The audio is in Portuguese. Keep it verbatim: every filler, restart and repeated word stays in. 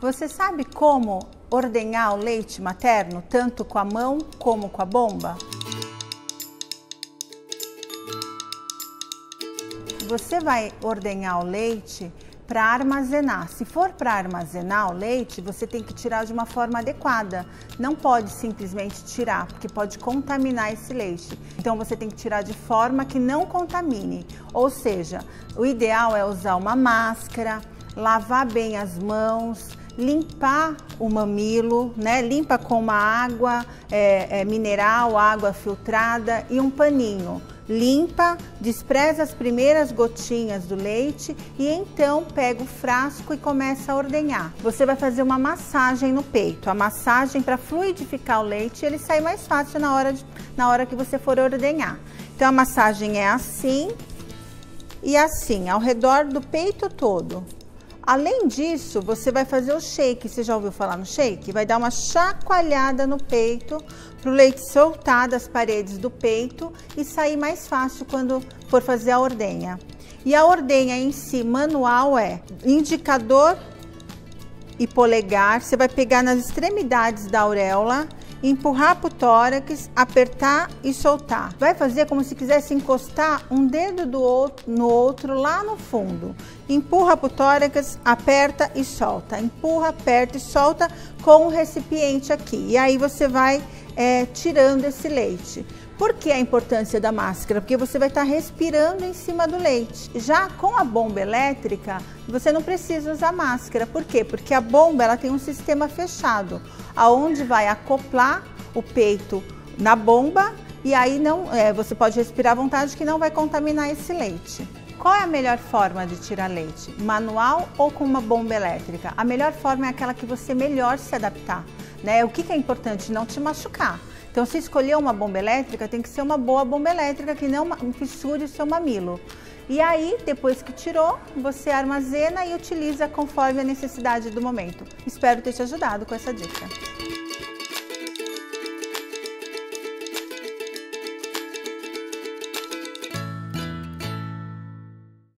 Você sabe como ordenhar o leite materno, tanto com a mão como com a bomba? Você vai ordenhar o leite para armazenar. Se for para armazenar o leite, você tem que tirar de uma forma adequada. Não pode simplesmente tirar, porque pode contaminar esse leite. Então você tem que tirar de forma que não contamine. Ou seja, o ideal é usar uma máscara, lavar bem as mãos, limpar o mamilo, né? Limpa com uma água é, é, mineral, água filtrada e um paninho. Limpa, despreza as primeiras gotinhas do leite e então pega o frasco e começa a ordenhar. Você vai fazer uma massagem no peito, a massagem para fluidificar o leite e ele sair mais fácil na hora, de, na hora que você for ordenhar. Então a massagem é assim e assim, ao redor do peito todo. Além disso, você vai fazer o shake. Você já ouviu falar no shake? Vai dar uma chacoalhada no peito para o leite soltar das paredes do peito e sair mais fácil quando for fazer a ordenha. E a ordenha em si, manual, é indicador e polegar. Você vai pegar nas extremidades da auréola, empurrar para o tórax, apertar e soltar. Vai fazer como se quisesse encostar um dedo do outro, no outro lá no fundo. Empurra para o tórax, aperta e solta. Empurra, aperta e solta com o recipiente aqui. E aí você vai é, tirando esse leite. Por que a importância da máscara? Porque você vai estar respirando em cima do leite. Já com a bomba elétrica, você não precisa usar máscara. Por quê? Porque a bomba ela tem um sistema fechado, aonde vai acoplar o peito na bomba e aí não, é, você pode respirar à vontade que não vai contaminar esse leite. Qual é a melhor forma de tirar leite? Manual ou com uma bomba elétrica? A melhor forma é aquela que você melhor se adaptar, né? O que que é importante? Não te machucar. Então, se escolher uma bomba elétrica, tem que ser uma boa bomba elétrica que não fissure o seu mamilo. E aí, depois que tirou, você armazena e utiliza conforme a necessidade do momento. Espero ter te ajudado com essa dica.